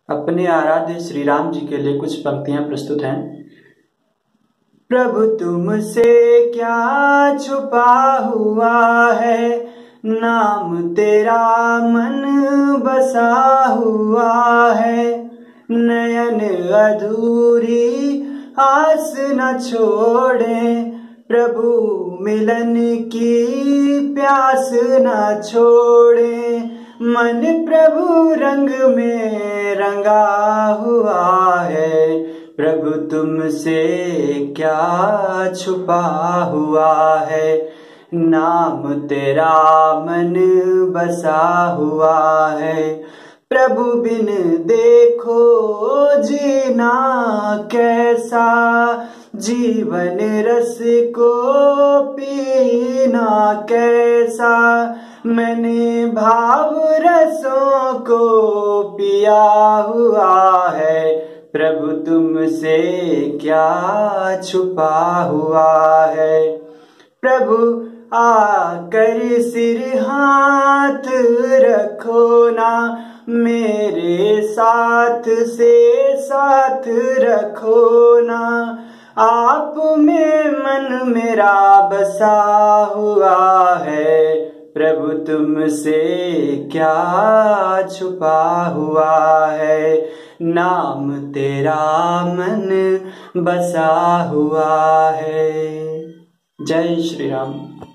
अपने आराध्य श्री राम जी के लिए कुछ पंक्तियां प्रस्तुत हैं। प्रभु तुमसे क्या छुपा हुआ है, नाम तेरा मन बसा हुआ है। नयन अधूरी आस न छोड़े, प्रभु मिलन की प्यास न छोड़े। मन प्रभु रंग में रंगा हुआ है, प्रभु तुमसे क्या छुपा हुआ है। नाम तेरा मन बसा हुआ है। प्रभु बिन देखो जीना कैसा, जीवन रस को पीना कैसा। मैंने भाव रसों को पिया हुआ है, प्रभु तुमसे क्या छुपा हुआ है। प्रभु आकर सिर हाथ रखो ना, मेरे साथ से साथ रखो ना। आप में मन मेरा बसा हुआ है, प्रभु तुमसे क्या छुपा हुआ है। नाम तेरा मन बसा हुआ है। जय श्री राम।